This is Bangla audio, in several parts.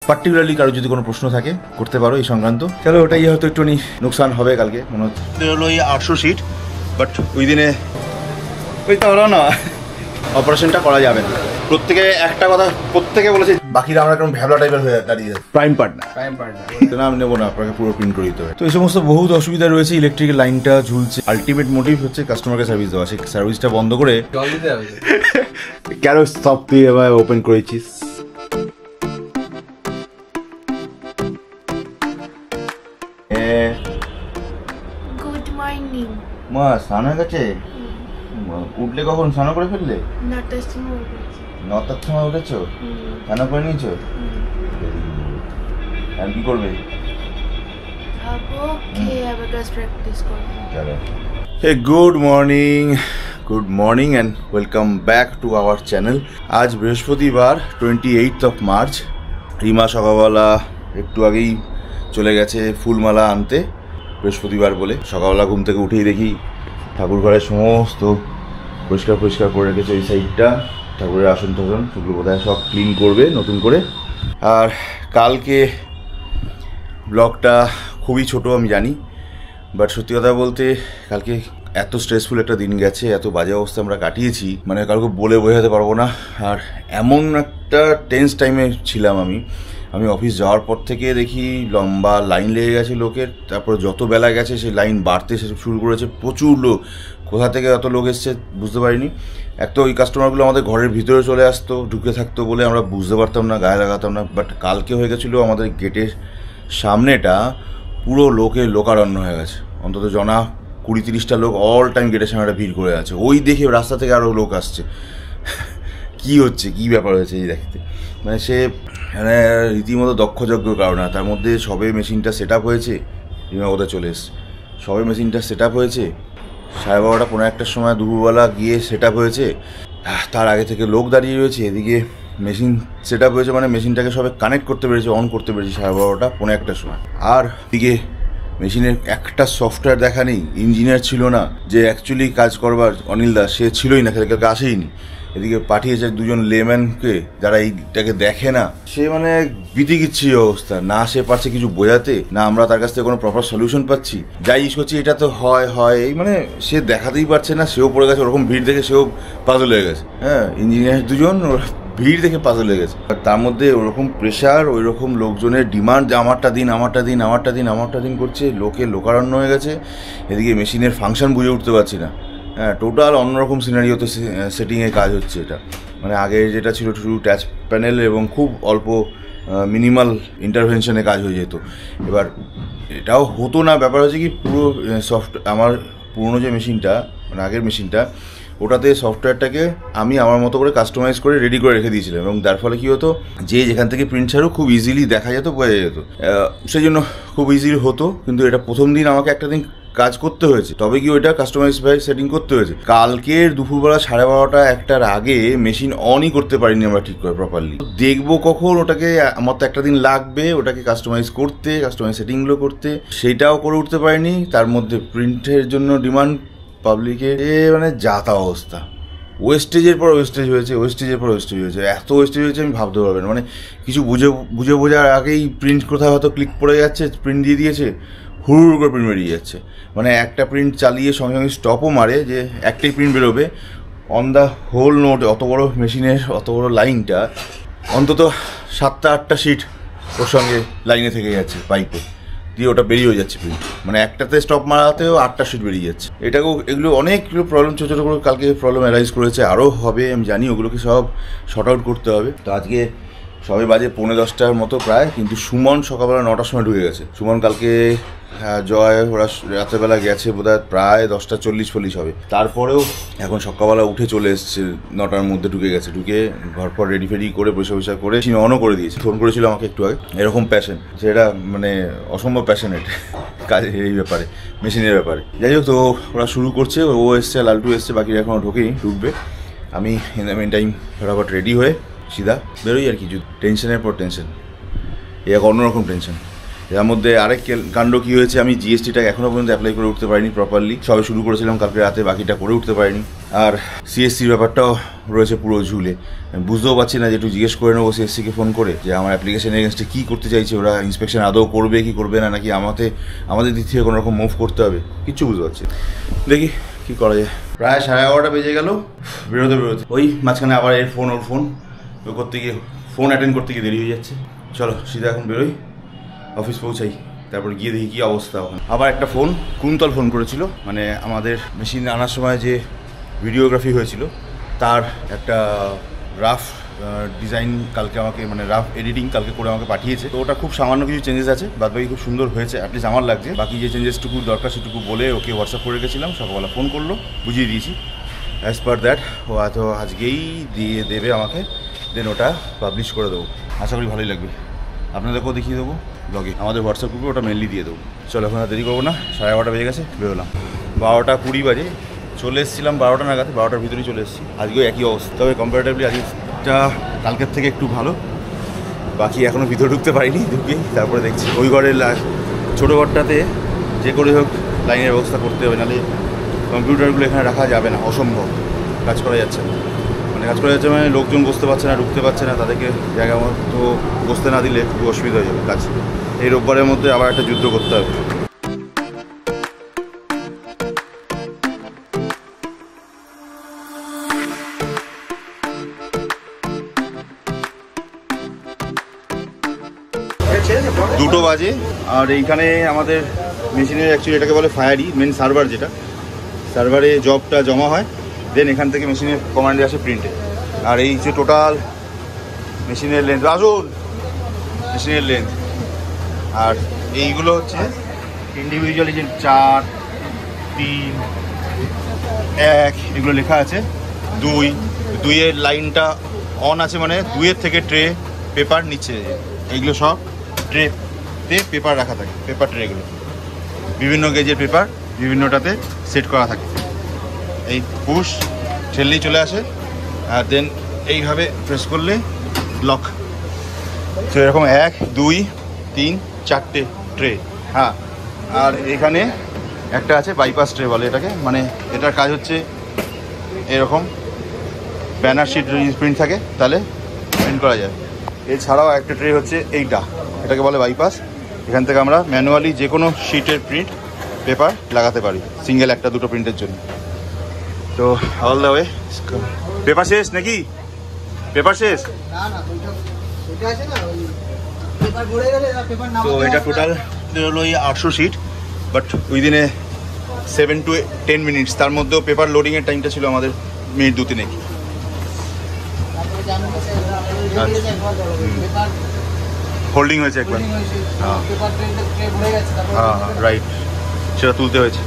পার্টিকুলারলি কারো যদি কোনো প্রশ্ন থাকে করতে পারো এই সংক্রান্ত। চলো ওটাই হয়তো একটুখানি নোকসান হবে কালকে মনে হচ্ছে। হলো এই 800 সিট, বাট ওই দিনে ওই তো হলো না, অপারেশনটা করা যাবে না। প্রত্যেকে একটা কথা প্রত্যেকে বলেছে, বাকিরা আমরা কেমন ভ্যাবলা টাইপের হয়ে দাঁড়িয়ে প্রাইম পার্টনার নাম নেবো না, আপনাকে পুরো প্রিন্ট করে দিতে হবে। তো এই সমস্ত বহুত অসুবিধা রয়েছে, ইলেকট্রিকের লাইনটা ঝুলছে। আলটিমেট মোটিভ হচ্ছে কাস্টমারকে সার্ভিস দেওয়া, সেই সার্ভিসটা বন্ধ করে কেন সব তুই এবার ওপেন করেছিস। Good morning. মা স্নান হয়ে গেছে? উঠলে কখন? স্নান করে ফেললে? 9টার সময় উঠেছি। 9টার সময় উঠেছো? স্নান করে নিয়েছো? আর কি করবে? খাবো, খেয়ে আবার ক্লাস প্র্যাকটিস করবো। চলো। Hey good morning and welcome back to our channel. আজ বৃহস্পতিবার 28th of March। রিমা সকালবেলা একটু আগেই চলে গেছে ফুলমালা আনতে, বৃহস্পতিবার বলে। সকালবেলা ঘুম থেকে উঠেই দেখি ঠাকুর ঘরের সমস্ত পরিষ্কার করে রেখেছে। ওই সাইডটা ঠাকুরের আসন টাসন সেগুলো বোধহয় সব ক্লিন করবে নতুন করে। আর কালকে ব্লগটা খুবই ছোট আমি জানি, বাট সত্যি কথা বলতে কালকে এত স্ট্রেসফুল একটা দিন গেছে, এত বাজে অবস্থা আমরা কাটিয়েছি, মানে কাউকে বলে বোঝাতে পারবো না। আর এমন একটা টেন্স টাইমে ছিলাম আমি অফিস যাওয়ার পর থেকে দেখি লম্বা লাইন লেগে গেছে লোকের। তারপর যত বেলা গেছে সেই লাইন বাড়তে শুরু করেছে, প্রচুর লোক। কোথা থেকে এত লোক এসছে বুঝতে পারিনি। এক তো ওই কাস্টমারগুলো আমাদের ঘরের ভিতরে চলে আসতো, ঢুকে থাকতো বলে আমরা বুঝতে পারতাম না, গায়ে লাগাতাম না। বাট কালকে হয়ে গেছিলো আমাদের গেটের সামনেটা পুরো লোকারণ্য হয়ে গেছে। অন্তত জনা 20-30টা লোক অল টাইম গেটের সামনে ভিড় করে আছে। ওই দেখে রাস্তা থেকে আরও লোক আসছে। কি হচ্ছে, কি ব্যাপার হয়েছে এই দেখতে, মানে সে মানে রীতিমতো দক্ষযজ্ঞ কারণ। তার মধ্যে সবে মেশিনটা সেট আপ হয়েছে, রিমা কোথায় চলে এসছে, সবে মেশিনটা সেট আপ হয়েছে 12:30 পৌনে 1টার সময় দুপুরবেলা গিয়ে সেট আপ হয়েছে। তার আগে থেকে লোক দাঁড়িয়ে রয়েছে। এদিকে মেশিন সেট আপ হয়েছে মানে মেশিনটাকে সবে কানেক্ট করতে পেরেছে, অন করতে পেরেছি 12:30 পৌনে 1টার সময়। আর দিকে মেশিনের একটা সফটওয়্যার দেখা নেই, ইঞ্জিনিয়ার ছিল না যে অ্যাকচুয়ালি কাজ করবার, অনিল দাস সে ছিলই না, কালকে আসেইনি। এদিকে পাঠিয়েছে দুজন লেম্যানকে যারা এইটাকে দেখে না। সে মানে বিতিকিচ্ছি অবস্থা, না সে পারছে কিছু বোঝাতে, না আমরা তার কাছ থেকে কোনো প্রপার সলিউশন পাচ্ছি। যাই ইস করছি এটা তো হয় এই মানে সে দেখাতেই পারছে না। সেও পড়ে গেছে, ওরকম ভিড় দেখে সেও পাজল হয়ে গেছে। হ্যাঁ, ইঞ্জিনিয়ার দুজন ভিড় দেখে পাজল হয়ে গেছে। আর তার মধ্যে ওরকম প্রেশার, ওই রকম লোকজনের ডিমান্ড যে আমারটা দিন করছে, লোকারণ্য হয়ে গেছে। এদিকে মেশিনের ফাংশন বুঝে উঠতে পারছি না। হ্যাঁ, টোটাল অন্যরকম সিনারিওতে সেটিংয়ে কাজ হচ্ছে এটা। মানে আগে যেটা ছিল শুধু টাচ প্যানেল এবং খুব অল্প মিনিমাল ইন্টারভেনশনে কাজ হয়ে যেত, এবার এটাও হতো না। ব্যাপার হচ্ছে কি, পুরো আমার পুরনো যে মেশিনটা, মানে আগের মেশিনটা, ওটাতে সফটওয়্যারটাকে আমি আমার মতো করে কাস্টমাইজ করে রেডি করে রেখে দিয়েছিলাম, এবং তার ফলে কী হতো, যে যেখান থেকে প্রিন্ট ছাড়ও খুব ইজিলি দেখা যেত, বোঝা যেত। সেই জন্য খুব ইজিলি হতো। কিন্তু এটা প্রথম দিন আমাকে একটা দিন কাজ করতে হয়েছে, তবে কি ওইটা কাস্টমাইজ ভাই সেটিং করতে হয়েছে। কালকের দুপুরবেলা 12:30 1টার আগে মেশিন অনই করতে পারিনি আমরা ঠিক করে প্রপারলি। দেখবো কখন ওটাকে, আমার তো একটা দিন লাগবে ওটাকে কাস্টমাইজ সেটিংগুলো করতে, সেইটাও করে উঠতে পারিনি। তার মধ্যে প্রিন্টের জন্য ডিমান্ড পাবলিকের, মানে যাতা অবস্থা। ওয়েস্টেজের পর ওয়েস্টেজ হয়েছে। এত ওয়েস্টেজ হয়েছে আমি ভাবতে পারবেন। মানে কিছু বোঝার আগেই প্রিন্ট কোথাও হয়তো ক্লিক পড়ে যাচ্ছে, প্রিন্ট দিয়ে দিয়েছে, হুড় করে প্রিন্ট বেরিয়ে যাচ্ছে। মানে একটা প্রিন্ট চালিয়ে সঙ্গে সঙ্গে স্টপও মারে যে একটাই প্রিন্ট বেরোবে। অন দ্য হোল নোট অত বড় মেশিনের অত বড় লাইনটা, অন্তত 7টা-8টা শিট ওর সঙ্গে লাইনে থেকে যাচ্ছে পাইপে দিয়ে, ওটা বেরিয়ে যাচ্ছে প্রিন্ট। মানে একটাতে স্টপ মারাতেও 8টা শিট বেরিয়ে যাচ্ছে। এগুলো অনেকগুলো প্রবলেম ছোটো ছোটো করে কালকে প্রবলেম অ্যারাইজ করেছে, আরও হবে আমি জানি। ওগুলোকে সব শর্ট আউট করতে হবে। তো আজকে সবে বাজে 9:45 মতো প্রায়, কিন্তু সুমন সকালবেলা 9টার সময় ঢুকে গেছে। সুমন কালকে জয় ওরা রাত্রেবেলা গেছে বোধহয় প্রায় 10:40 হবে। তারপরেও এখন সকালবেলা উঠে চলে এসছে, 9টার মধ্যে ঢুকে গেছে। ঢুকে ঘর পর রেডি করে পরিষ্কার করে অনও করে দিয়েছে। ফোন করেছিল আমাকে একটু আগে। এরকম প্যাশন, সেটা মানে অসম্ভব প্যাশনেট কাজের এই ব্যাপারে, মেশিনের ব্যাপারে। যাই হোক, তো ওরা শুরু করছে, ও এসছে, লালটু এসছে, বাকিরা এখনও ঢুকবে। আমি ইন দ্য মেন টাইম ফটাফট রেডি হয়ে সিধা বেরোই আর কি। টেনশনের পর টেনশন, এক অন্যরকম টেনশন। এর মধ্যে আরেক কাণ্ড কী হয়েছে, আমি জিএসটিটা এখনও পর্যন্ত অ্যাপ্লাই করে উঠতে পারিনি প্রপারলি। সবে শুরু করেছিলাম কালকে রাতে, বাকিটা করে উঠতে পারিনি। আর সিএসসির ব্যাপারটাও রয়েছে পুরো ঝুলে। আমি বুঝতেও পারছি না যে একটু জিজ্ঞেস করে নেবো সিএসসিকে ফোন করে যে আমার অ্যাপ্লিকেশন এগেনস্টে কী করতে চাইছে ওরা, ইন্সপেকশন আদৌ করবে কি করবে না, নাকি আমাদের দিক থেকে কোনো রকম মুভ করতে হবে, কিচ্ছু বুঝতে পারছি। দেখি কী করা যায়। প্রায় 11:30 বেজে গেল বেরোতে ওই মাঝখানে আবার এর ফোন ওর ফোন করতে গিয়ে ফোন অ্যাটেন্ড করতে গিয়ে দেরি হয়ে যাচ্ছে। চলো সিধা এখন বেরোই, অফিস পৌঁছাই, তারপর গিয়ে দেখি কী অবস্থা ওখানে। আবার একটা ফোন কুন্তল ফোন করেছিল, মানে আমাদের মেশিন আনার সময় যে ভিডিওগ্রাফি হয়েছিল তার একটা রাফ ডিজাইন কালকে আমাকে, মানে রাফ এডিটিং কালকে করে আমাকে পাঠিয়েছে। তো ওটা খুব সামান্য কিছু চেঞ্জেস আছে, বাদবাকি খুব সুন্দর হয়েছে, অ্যাটলিস্ট আমার লাগছে। বাকি যে চেঞ্জেসটুকু দরকার সেটুকু বলে ওকে হোয়াটসঅ্যাপ করে রেখেছিলাম, সকালবেলা ফোন করলো, বুঝিয়ে দিয়েছি। অ্যাজ পার দ্যাট ও হয়তো আজকেই দিয়ে দেবে আমাকে, দেন ওটা পাবলিশ করে দেবো। আশা করি ভালোই লাগবে, আপনাদেরকেও দেখিয়ে দেবো ব্লগে, আমাদের হোয়াটসঅ্যাপ গ্রুপে ওটা মেনলি দিয়ে দেবো। চলো এখন আর দেরি করবো না, 11:30 বেজে গেছে, বেরোলাম। 12:20 বাজে চলে এসেছিলাম, 12টা নাগাদ, 12টার ভিতরেই চলে এসেছি। আজকেও একই অবস্থা, তবে কম্পারেটিভলি আজকেটা কালকের থেকে একটু ভালো। বাকি এখনও ভিতরে ঢুকতে পারিনি, ঢুকে তারপরে দেখছি ওই ঘরের ছোটো ঘরটাতে যে করে হোক লাইনের ব্যবস্থা করতে হবে, নাহলে কম্পিউটারগুলো এখানে রাখা যাবে না, অসম্ভব, কাজ করা যাচ্ছে না। মানে লোকজন বসতে পারছে না, ঢুকতে পারছে না, তাদেরকে জায়গা মতো বসতে না দিলে খুব অসুবিধা হয়ে যাবে কাজ। এই রোববারের মধ্যে আবার একটা যুদ্ধ করতে হবে। দুটো বাজে, আর এইখানে আমাদের মেশিনের অ্যাকচুয়ালি এটাকে বলে ফায়ারি, মেন সার্ভার, যেটা সার্ভারে জবটা জমা হয়, দেন এখান থেকে মেশিনের কমান্ডে আসে প্রিন্টে। আর এই যে টোটাল মেশিনের লেন্থ, আসুন, মেশিনের লেন্থ, আর এইগুলো হচ্ছে ইন্ডিভিজুয়ালি যে 4, 3, 1 এগুলো লেখা আছে। 2-2-এর লাইনটা অন আছে, মানে 2-এর থেকে ট্রে পেপার নিচ্ছে, এইগুলো সব ট্রেতে পেপার রাখা থাকে, পেপার ট্রেগুলো বিভিন্ন গেজের পেপার বিভিন্নটাতে সেট করা থাকে। এই পুশ ঠেললেই চলে আসে, আর দেন এইভাবে প্রেস করলে লক। তো এরকম 1, 2, 3, 4টে ট্রে। হ্যাঁ, আর এখানে একটা আছে বাইপাস ট্রে বলে এটাকে, মানে এটার কাজ হচ্ছে এরকম ব্যানার শিট প্রিন্ট থাকে, তাহলে প্রিন্ট করা যায়। এছাড়াও একটা ট্রে হচ্ছে এইটা, এটাকে বলে বাইপাস। এখান থেকে আমরা ম্যানুয়ালি যে কোনো শিটের প্রিন্ট পেপার লাগাতে পারি, সিঙ্গেল 1-2 প্রিন্টের জন্য। তো অল দ্য ওয়ে, পেপার শেষ নাকি? পেপার শেষ? তো এটা টোটাল হলো 800 শিট, বাট উইদিনে 7 to 10 মিনিটস। তার মধ্যেও পেপার লোডিংয়ের টাইমটা ছিল আমাদের মিনিট 2-3। হোল্ডিং হয়েছে একবার, হ্যাঁ হ্যাঁ রাইট, সেটা তুলতে হয়েছে।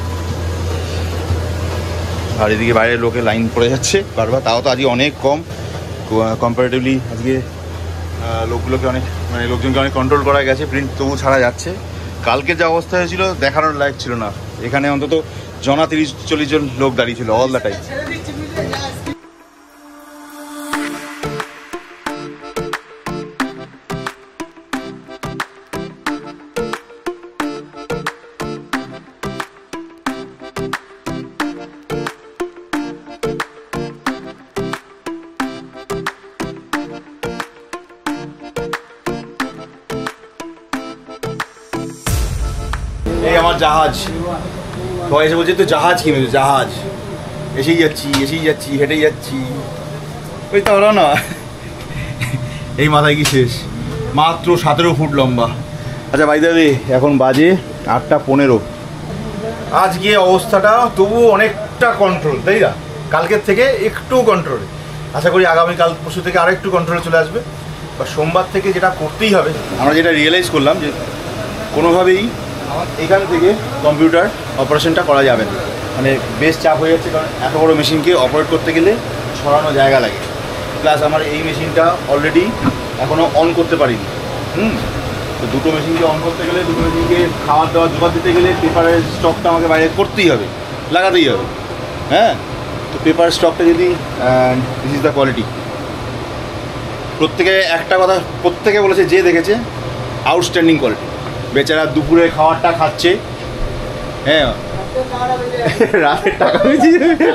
আর এদিকে বাইরের লোকে লাইন পড়ে যাচ্ছে বারবার, তাও তো আজকে অনেক কম কম্পারেটিভলি। আজকে লোকগুলোকে অনেক, মানে লোকজনকে অনেক কন্ট্রোল করা গেছে, প্রিন্ট তবু ছাড়া যাচ্ছে। কালকে যে অবস্থা হয়েছিল দেখানোর লায়ক ছিল না, এখানে অন্তত 30-40 জন লোক দাঁড়িয়ে ছিল অল দ্য টাইম। এই আমার জাহাজ, সবাই এসে বলছে তো জাহাজ কিনেছে, জাহাজ এসেই যাচ্ছি হেঁটেই যাচ্ছি, ওই তো ওরা না। এই মাথায় কি শেষ, মাত্র 17 ফুট লম্বা। আচ্ছা ভাই দাবি, এখন বাজে 8:15। আজকে অবস্থাটা তবু অনেকটা কন্ট্রোল, তাই না? কালকের থেকে একটু কন্ট্রোলে, আশা করি আগামীকাল পরশু থেকে আরও একটু কন্ট্রোলে চলে আসবে। বা সোমবার থেকে যেটা করতেই হবে, আমরা যেটা রিয়েলাইজ করলাম যে কোনোভাবেই এখান থেকে কম্পিউটার অপারেশনটা করা যাবে না, মানে বেশ চাপ হয়ে যাচ্ছে। কারণ এত বড় মেশিনকে অপারেট করতে গেলে সরানো জায়গা লাগে, প্লাস আমার এই মেশিনটা অলরেডি এখনও অন করতে পারিনি। তো দুটো মেশিনকে অন করতে গেলে, দুটো মেশিনকে খাবার দাবার জোগাড় দিতে গেলে পেপারের স্টকটা আমাকে বাইরে করতেই হবে, লাগাতেই হবে। হ্যাঁ, তো পেপার স্টকটা যদি, দিস ইজ দ্য কোয়ালিটি। প্রত্যেকে একটা কথা প্রত্যেকে বলেছে, যে দেখেছে, আউটস্ট্যান্ডিং কোয়ালিটি। বেচারা দুপুরে খাবারটা খাচ্ছে। হ্যাঁ রাতের টাকা বেঁচে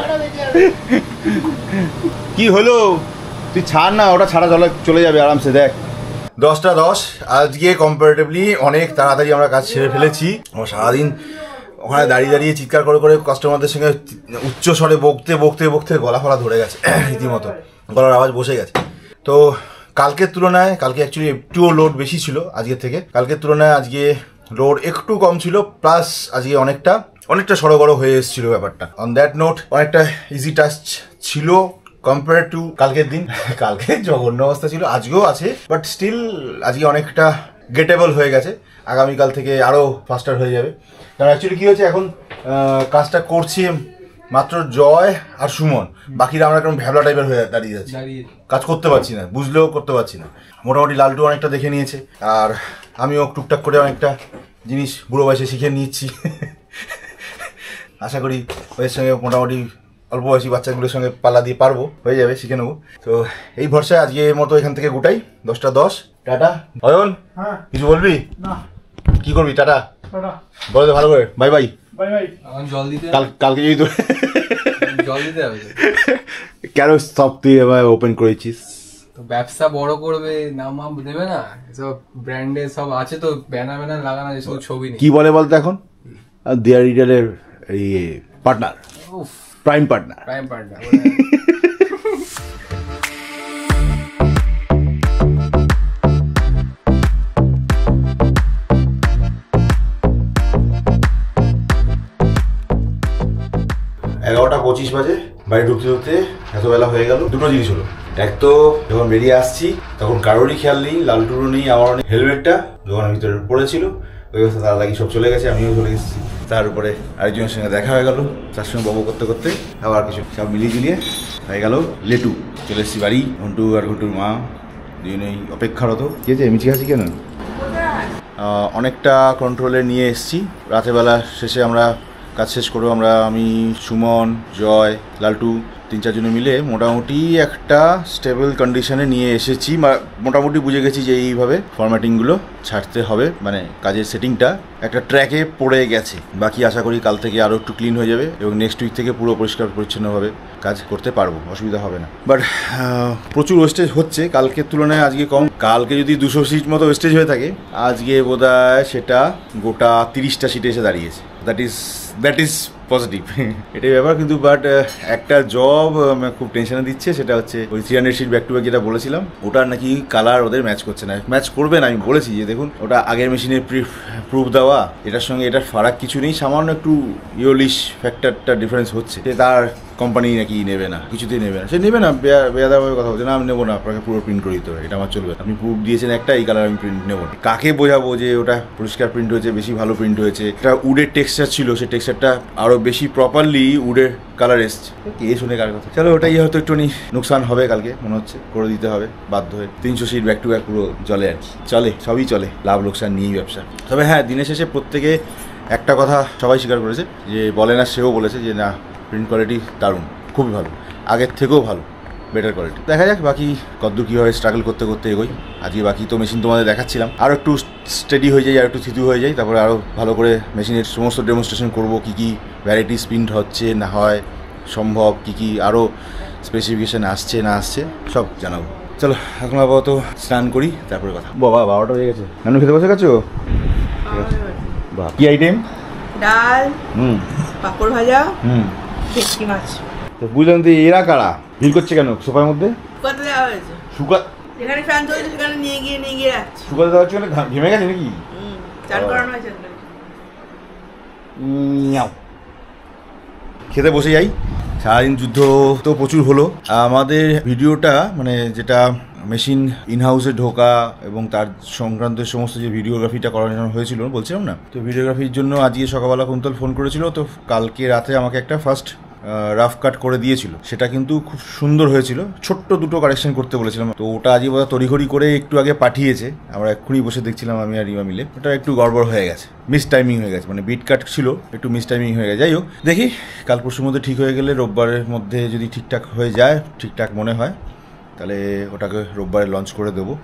কি হলো? তুই ছাড় না, ওটা ছাড়া চলে যাবে আরামসে। দেখ 10টা 10, আজকে কম্পারেটিভলি অনেক তাড়াতাড়ি আমরা কাজ ছেড়ে ফেলেছি। আমরা সারাদিন ওখানে দাঁড়িয়ে দাঁড়িয়ে চিৎকার করে করে কাস্টমারদের সঙ্গে উচ্চ স্বরে বকতে বকতে বকতে গলা ফলা ধরে গেছে, রীতিমতো গলার আওয়াজ বসে গেছে। তো কালকের তুলনায়, কালকে অ্যাকচুয়ালি একটুও লোড বেশি ছিল আজকের থেকে, কালকের তুলনায় আজকে লোড একটু কম ছিল, প্লাস আজকে অনেকটা সড়গড় হয়ে এসেছিল ব্যাপারটা। অন দ্যাট নোট অনেকটা ইজি টাস্ক ছিল কম্পেয়ার টু কালকের দিন। কালকে জঘন্য অবস্থা ছিল, আজকেও আছে, বাট স্টিল আজকে অনেকটা গেটেবল হয়ে গেছে। আগামীকাল থেকে আরও ফাস্টার হয়ে যাবে। কারণ অ্যাকচুয়ালি কী হয়েছে, এখন কাজটা করছি মাত্র জয় আর সুমন, বাকিরা আমরা কেমন ভ্যাবলা টাইপের হয়ে দাঁড়িয়ে যাচ্ছি, কাজ করতে পারছি না, বুঝলেও করতে পারছি না। মোটামুটি লালটু অনেকটা দেখে নিয়েছে, আর আমিও টুকটাক করে অনেকটা জিনিস বুড়ো বয়সে শিখে নিচ্ছি। আশা করি ওদের সঙ্গে মোটামুটি অল্প বয়সী বাচ্চাগুলোর সঙ্গে পাল্লা দিয়ে পারবো, হয়ে যাবে, শিখে নেবো। তো এই ভরসায় আজকের মতো এখান থেকে গুটাই। 10টা 10, টাটা। অয়ন কিছু বলবি? না। কি করবি? টাটা বলে দে ভালো করে, বাই বাই। জল দিতে কালকে যদি জল দিতে হবে কেন? সব তুই এবার ওপেন করেছিস, ব্যবসা বড় করবে, নাম দেবে না, সব ব্র্যান্ডে সব আছে তো, ব্যানার লাগানো, এসব ছবি নেই। কি বলে বলতে এখন দেয়ার রিটেলের পার্টনার, প্রাইম পার্টনার। 11:25 বাজে। বাড়ি ঢুকতে ঢুকতে এত বেলা হয়ে গেল। দুটো জিনিস হলো, এক তো যখন বেরিয়ে আসছি তখন কারোরই খেয়াল নেই, লালটুরও নেই, আমারও নেই। হেলমেটটা দোকানের ভিতরে পড়েছিল, ওই অবস্থা তার লাগি সব চলে গেছে, আমিও চলে গেছি। তার উপরে আরেকজনের সঙ্গে দেখা হয়ে গেল, তার সঙ্গে বকবক করতে করতে আবার কিছু সব মিলিয়ে জুলিয়ে হয়ে গেল লেটু। চলে এসেছি বাড়ি। ঘন্টু আর ঘন্টুর মা দুজনেই অপেক্ষারত। কে যে মিছিখাছি কেন? অনেকটা কন্ট্রোলে নিয়ে এসেছি। রাতেরবেলা শেষে আমরা কাজ শেষ করবো, আমি, সুমন, জয়, লালটু 3-4 জনে মিলে মোটামুটি একটা স্টেবল কন্ডিশনে নিয়ে এসেছি। মোটামুটি বুঝে গেছি যে এইভাবে ফরম্যাটিংগুলো ছাড়তে হবে, মানে কাজের সেটিংটা একটা ট্র্যাকে পড়ে গেছে। বাকি আশা করি কাল থেকে আরও একটু ক্লিন হয়ে যাবে এবং নেক্সট উইক থেকে পুরো পরিষ্কার পরিচ্ছন্নভাবে কাজ করতে পারবো, অসুবিধা হবে না। বাট প্রচুর ওয়েস্টেজ হচ্ছে, কালকের তুলনায় আজকে কম। কালকে যদি 200 সিট মতো ওয়েস্টেজ হয়ে থাকে, আজকে বোধহয় সেটা গোটা 30টা সিটে এসে দাঁড়িয়েছে। দ্যাট ইজ পজিটিভ, এটাই ব্যাপার। কিন্তু বাট একটা জব খুব টেনশনে দিচ্ছে, সেটা হচ্ছে ওই 300 সিট ব্যাক টু ব্যাক যেটা বলেছিলাম, ওটার নাকি কালার ওদের ম্যাচ করছে না। ম্যাচ করবে না, আমি বলেছি যে দেখুন ওটা আগের মেশিনের প্রুফ দেওয়া, এটার সঙ্গে এটার ফারাক কিছু নেই, সামান্য একটু ইয়োলিশ ফ্যাক্টরটা ডিফারেন্স হচ্ছে। তার কোম্পানি নাকি নেবে না, কিছুতেই নেবে না। সে নেবে না, বেয়াদাভাবে কথা বলছে, না আমি নেবো না, আপনাকে পুরো প্রিন্ট করে দিতে হবে, এটা আমার চলবে। আপনি প্রুফ দিয়েছেন একটা, এই কালার আমি প্রিন্ট নেবো না। কাকে বোঝাবো যে ওটা পরিষ্কার প্রিন্ট হয়েছে, বেশি ভালো প্রিন্ট হয়েছে? একটা উডের টেক্সচার ছিল, সেই টেক্সচারটা আরও বেশি প্রপারলি উডের কালার এসছে। কে শুনে কার কথা? চলো, ওটাই হয়তো একটুখানি নোকসান হবে কালকে, মনে হচ্ছে করে দিতে হবে বাধ্য হয়ে। 300 সিট ব্যাক টু ব্যাক পুরো চলে আর কি, চলে, সবই চলে, লাভ লোকসান নিয়েই ব্যবসা। তবে হ্যাঁ, দিনের শেষে প্রত্যেকে একটা কথা সবাই স্বীকার করেছে, যে বলে না সেও বলেছে যে না, প্রিন্ট কোয়ালিটি দারুণ, খুবই ভালো, আগের থেকেও ভালো, বেটার কোয়ালিটি। দেখা যাক বাকি কতদূর কীভাবে স্ট্রাগল করতে করতে এগোই। আজকে বাকি তো মেশিন তোমাদের দেখাচ্ছিলাম, আরও একটু স্টেডি হয়ে যায়, আর একটু থিতু হয়ে যায়, তারপরে আরও ভালো করে মেশিনের সমস্ত ডেমনস্ট্রেশন করবো, কী কী ভ্যারাইটিস প্রিন্ট হচ্ছে না হয় সম্ভব, কী কী আরও স্পেসিফিকেশান আসছে না আসছে সব জানাবো। চলো এখন আপাতত স্নান করি, তারপরে কথা। বাবা 12টা হয়ে গেছে, নানু খেতে বসে গেছো? বাহ, কী আইটেম? ডাল, পাঁপড় ভাজা, ভেটকি মাছ। তো বুঝলাম তো এরা কারা ভিড় করছে কেন সোফার মধ্যে? শুকাতে দেওয়া হয়েছে, যেখানে ফ্যান চলছে সেখানে নিয়ে গিয়ে যাচ্ছে। শুকাতে দেওয়া হচ্ছে মানে ঘেমে গেছে নাকি? চান করানো হয়েছে। খেতে বসে যাই। সারাদিন যুদ্ধ তো প্রচুর হলো। আমাদের ভিডিওটা মানে যেটা মেশিন ইনহাউসে ঢোকা এবং তার সংক্রান্ত সমস্ত যে ভিডিওগ্রাফিটা করানো হয়েছিল বলছিলাম না, তো ভিডিওগ্রাফির জন্য আজকে সকালবেলা কুন্তল ফোন করেছিল, তো কালকে রাতে আমাকে একটা ফার্স্ট রাফ কাট করে দিয়েছিল। সেটা কিন্তু খুব সুন্দর হয়েছিল, ছোট্ট দুটো কারেকশন করতে বলেছিলাম, তো ওটা আজকে বোধহয় তড়িঘড়ি করে একটু আগে পাঠিয়েছে। আমরা এক্ষুনি বসে দেখছিলাম আমি আর রিমা মিলে, ওটা একটু গড়বড় হয়ে গেছে, মিস টাইমিং হয়ে গেছে, মানে বিট কাট ছিল, একটু মিস টাইমিং হয়ে গেছে। যাই হোক, দেখি কাল পরশুর মধ্যে ঠিক হয়ে গেলে, রোববারের মধ্যে যদি ঠিকঠাক হয়ে যায়, ঠিকঠাক মনে হয়, তাহলে ওটাকে রোববারে লঞ্চ করে দেবো।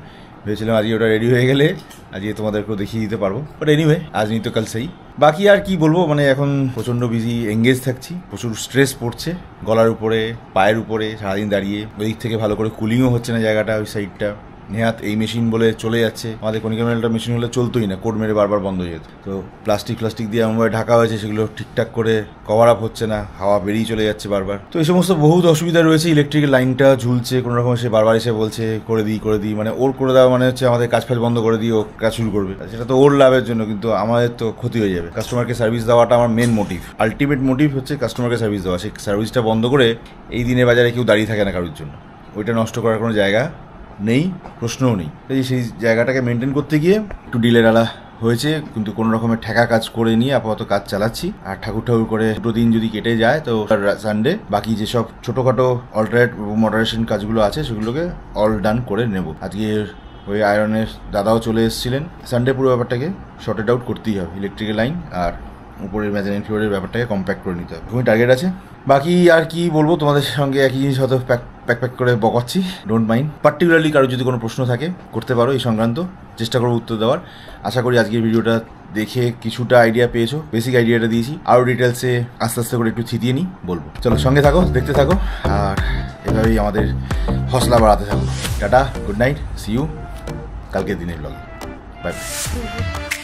ভেবেছিলাম আজকে ওটা রেডি হয়ে গেলে আজকে তোমাদেরকেও দেখিয়ে দিতে পারবো, বাট এনিওয়ে আজ নিয়ে তো কাল সেই। বাকি আর কি বলবো, মানে এখন প্রচণ্ড বিজি এঙ্গেজ থাকছি, প্রচুর স্ট্রেস পড়ছে গলার উপরে, পায়ের উপরে, সারাদিন দাঁড়িয়ে। ওই দিক থেকে ভালো করে কুলিংও হচ্ছে না জায়গাটা, ওই সাইডটা। নেহাত এই মেশিন বলে চলে যাচ্ছে, আমাদের কনিকা মেটালটা মেশিন হলে চলতোই না, কোড মেরে বারবার বন্ধ হয়ে যেত। তো প্লাস্টিক দিয়ে এমনভাবে ঢাকা হয়েছে, সেগুলো ঠিকঠাক করে কভার আপ হচ্ছে না, হাওয়া বেরিয়ে চলে যাচ্ছে বারবার। তো এই সমস্ত বহুত অসুবিধা রয়েছে। ইলেকট্রিকের লাইনটা ঝুলছে কোনো রকম, সে বারবার এসে বলছে করে দিই, মানে ওর করে দেওয়া মানে হচ্ছে আমাদের কাজ ফাজ বন্ধ করে দিয়ে ও কাজ শুরু করবে, সেটা তো ওর লাভের জন্য, কিন্তু আমাদের তো ক্ষতি হয়ে যাবে। কাস্টমারকে সার্ভিস দেওয়াটা আমার মেন মোটিভ, আলটিমেট মোটিভ হচ্ছে কাস্টমারকে সার্ভিস দেওয়া। সেই সার্ভিসটা বন্ধ করে এই দিনের বাজারে কেউ দাঁড়িয়ে থাকে না কারোর জন্য, ওইটা নষ্ট করার কোনো জায়গা নেই, প্রশ্নও নেই। সেই জায়গাটাকে মেনটেন করতে গিয়ে একটু ডিলেরালা হয়েছে, কিন্তু কোনো রকমের ঠেকা কাজ করে নিয়ে আপাতত কাজ চালাচ্ছি। আর ঠাকুর করে দুটো দিন যদি কেটে যায় তো সানডে বাকি যেসব ছোটোখাটো অল্টারেট মডারেশন কাজগুলো আছে সেগুলোকে অল ডান করে নেব। আজকে ওই আয়রনের দাদাও চলে এসেছিলেন, সানডে পুরো ব্যাপারটাকে শর্টেড আউট করতেই হবে, ইলেকট্রিক্যাল লাইন আর উপরের মেজানিন ফ্লোরের ব্যাপারটাকে কম্প্যাক্ট করে নিতে হবে, খুবই টার্গেট আছে। বাকি আর কি বলবো, তোমাদের সঙ্গে একই জিনিস হয়তো প্যাক করে বকাচ্ছি, ডোন্ট মাইন্ড। পার্টিকুলারলি কারো যদি কোনো প্রশ্ন থাকে করতে পারো এই সংক্রান্ত, চেষ্টা করবো উত্তর দেওয়ার। আশা করি আজকের ভিডিওটা দেখে কিছুটা আইডিয়া পেয়েছো, বেসিক আইডিয়াটা দিয়েছি, আরও ডিটেলসে আস্তে আস্তে করে একটু থিতিয়ে নিই বলবো। চলো সঙ্গে থাকো, দেখতে থাকো, আর এভাবেই আমাদের হসলা বাড়াতে থাকো। Tata, good night, see you কালকের দিনের ব্লগে, বাই বাই।